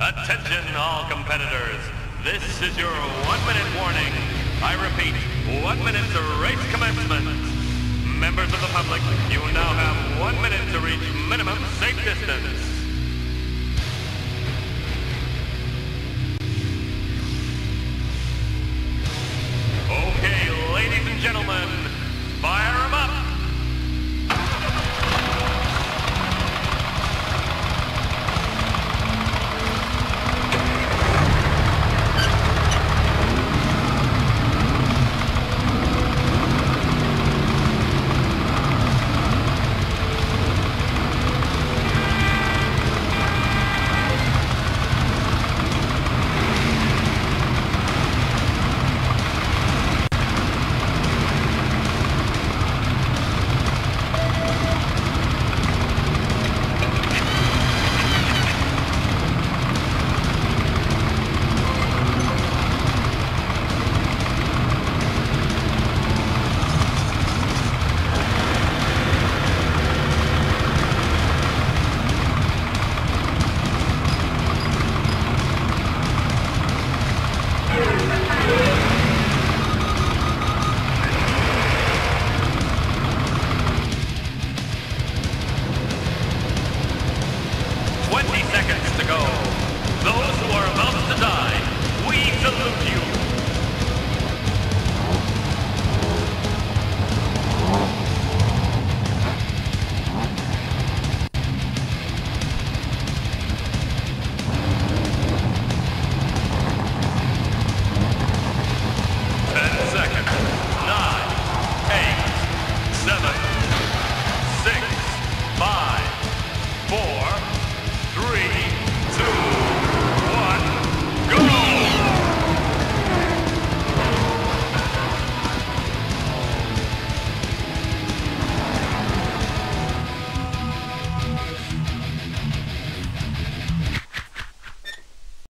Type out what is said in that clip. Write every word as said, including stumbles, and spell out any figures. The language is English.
Attention all competitors. This is your one-minute warning. I repeat, one minute to race commencement. Members of the public, you now have one minute to reach minimum safe distance. Okay, ladies and gentlemen,